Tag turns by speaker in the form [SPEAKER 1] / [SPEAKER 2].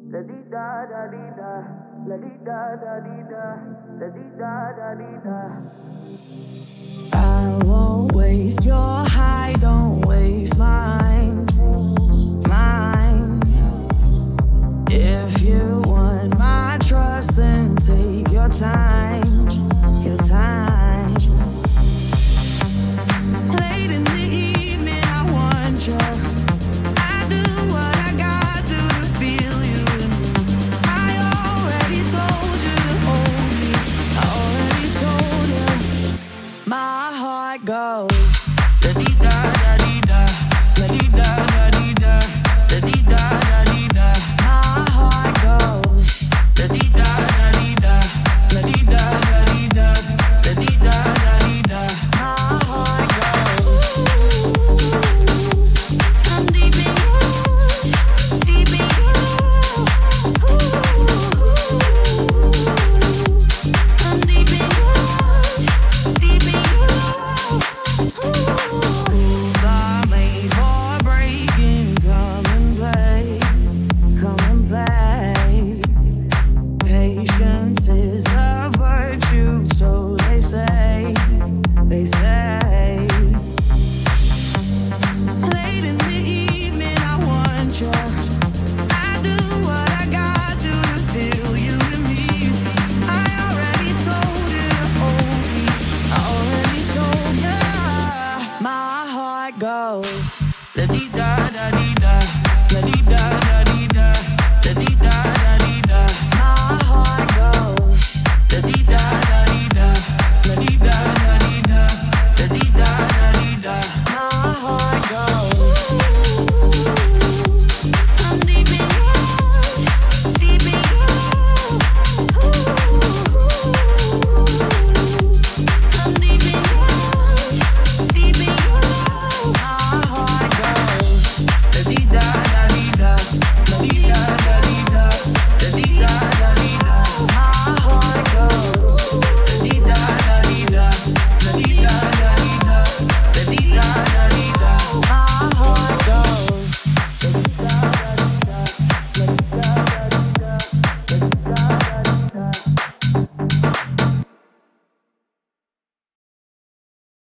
[SPEAKER 1] La di da da di da, la di da da di da, la di da da di da.
[SPEAKER 2] I won't waste your high, don't waste mine, mine. If you want my trust, then take your time.